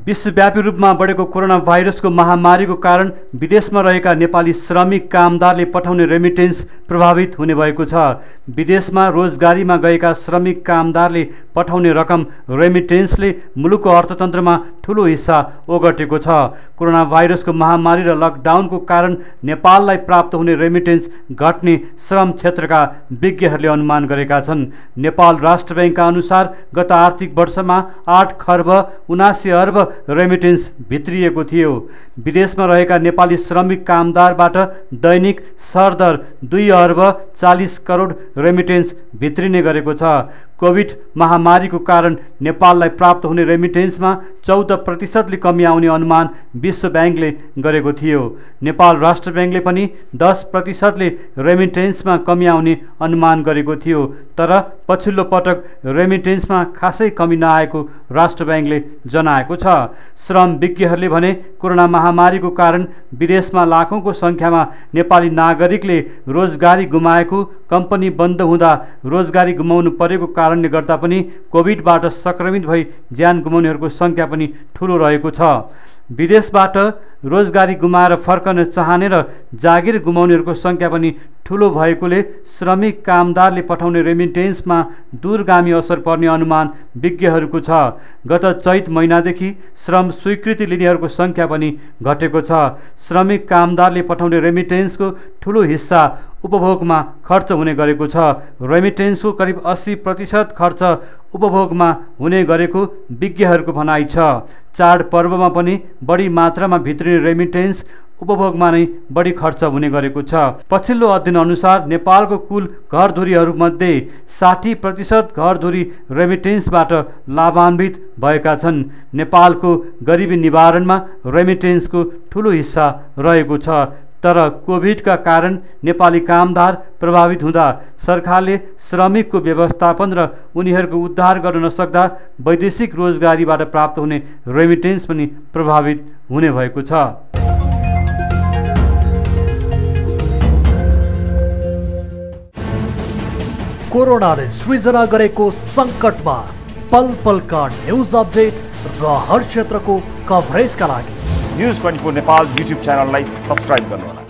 विश्वव्यापी रूपमा बढेको कोरोना भाइरसको महामारीको कारण विदेशमा रहेका नेपाली श्रमिक कामदारले पठाउने रेमिटेन्स प्रभावित हुने भएको छ। विदेशमा रोजगारीमा गएका श्रमिक कामदारले पठाउने रकम रेमिटेन्सले मुलुकको अर्थतन्त्रमा ठूलो हिस्सा ओगटेको छ। कोरोना भाइरसको महामारी र लकडाउनको कारण नेपाललाई प्राप्त हुने रेमिटेन्स घट्ने श्रम क्षेत्रका विज्ञहरूले अनुमान गरेका छन्। नेपाल राष्ट्र बैंकका अनुसार गत आर्थिक वर्षमा 8 खर्ब 79 अर्ब रेमिटेन्स भित्रिएको थियो। विदेशमा रहेका नेपाली श्रमिक कामदारबाट दैनिक सरदर 2 अर्ब 40 करोड रेमिटेन्स भित्रिने गरेको छ। कोभिड महामारीको कारण नेपाललाई प्राप्त हुने रेमिटेन्समा 14% कमी आउने अनुमान विश्व बैंकले गरेको थियो। नेपाल राष्ट्र बैंकले पनि 10% रेमिटेन्समा कमी आउने अनुमान गरेको थियो। तर पछिल्लो पटक रेमिटेन्समा खासै कमी नआएको राष्ट्र बैंकले जनाएको छ। श्रम विज्ञहरूले भने कोरोना महामारीको कारण विदेशमा लाखौंको संख्यामा नेपाली नागरिकले रोजगारी गुमाएको, कम्पनी बन्द हुँदा रोजगारी गुमाउनु परेको कारणले गर्दा पनि कोभिडबाट संक्रमित भई ज्यान गुमाउनेहरूको संख्या पनि ठूलो रहेको छ। विदेशबाट रोजगारी गुमाएर फर्कन चाहने र जागिर गुमाउनेहरूको संख्या पनि ठूलो भएकोले श्रमिक कामदारले पठाउने रेमिटेन्समा दूरगामी असर पर्ने अनुमान विज्ञहरूको छ। गत चैत महिनादेखि श्रम स्वीकृति लिनेहरूको संख्या पनि घटेको छ। श्रमिक कामदारले पठाउने रेमिटेन्सको ठूलो हिस्सा उपभोगमा खर्च हुने गरेको छ। रेमिटेन्सको करिब 80% खर्च उपभोगमा हुने गरेको विज्ञहरूको भनाइ छ। चाडपर्वमा पनि बढी मात्रामा भित्रिने रेमिटेन्स उपभोगमा नै बढी खर्च हुने गरेको छ। पछिल्लो अध्ययन अनुसार नेपालको कुल घरधुरीहरूमध्ये 60% घरधुरी रेमिटेन्सबाट लाभान्वित भएका छन्। नेपालको गरिबी निवारणमा रेमिटेन्सको ठूलो हिस्सा रहेको छ। तर कोभिडका कारण नेपाली कामदार प्रभावित हुँदा सरकारले श्रमिकको व्यवस्थापन र उनीहरूको उद्धार गर्न नसक्दा वैदेशिक रोजगारीबाट प्राप्त हुने रेमिटेन्स पनि प्रभावित हुने भएको छ। कोरोनाले सृजना गरेको सङ्कटमा पल पलका न्युज अपडेट र हर क्षेत्रको कभरेजका लागि न्युज 24 नेपाल युट्युब च्यानललाई सब्स्क्राइब गर्नुहोला।